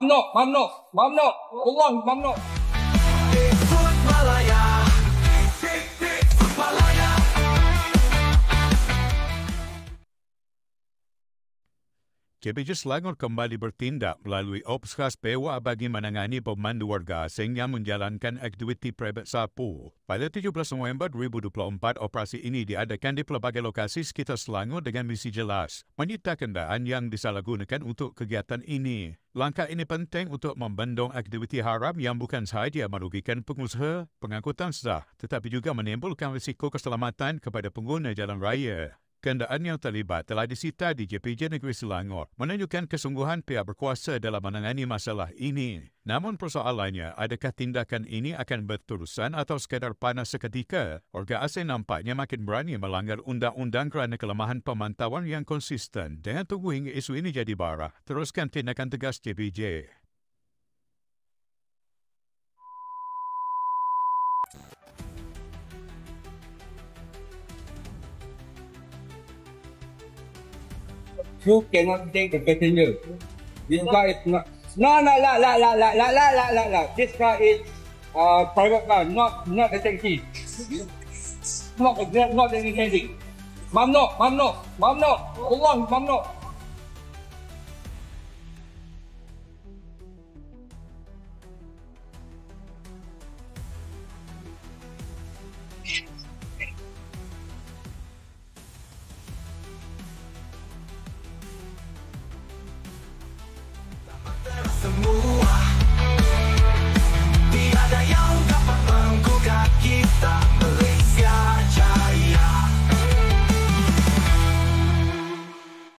Mamnuk, mamnuk, mamnuk. Allah, mamnuk. Food Malaya. Food Malaya. JPJ Selangor kembali bertindak melalui Ops Khas Pewa bagi menangani pemandu warga sehingga menjalankan aktiviti private sapu. Pada 17 November 2024, operasi ini diadakan di pelbagai lokasi sekitar Selangor dengan misi jelas, menyita kenderaan yang disalahgunakan untuk kegiatan ini. Langkah ini penting untuk membendung aktiviti haram yang bukan sahaja merugikan pengusaha, pengangkutan sah, tetapi juga menimbulkan risiko keselamatan kepada pengguna jalan raya. Kenderaan yang terlibat telah disita di JPJ Negeri Selangor, menunjukkan kesungguhan pihak berkuasa dalam menangani masalah ini. Namun persoalannya, adakah tindakan ini akan berterusan atau sekadar panas seketika? Warga asing nampaknya makin berani melanggar undang-undang kerana kelemahan pemantauan yang konsisten. Jangan tunggu hingga isu ini jadi bara. Teruskan tindakan tegas JPJ. You cannot take the passenger. This car is not. No. This car is private car, not a taxi. Not any taxi. Mamnuk. Allah, mamnuk.